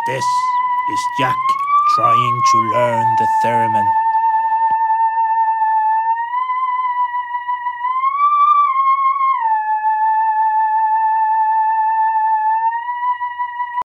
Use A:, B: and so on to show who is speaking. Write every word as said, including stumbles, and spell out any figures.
A: This is Jack trying to learn the theremin.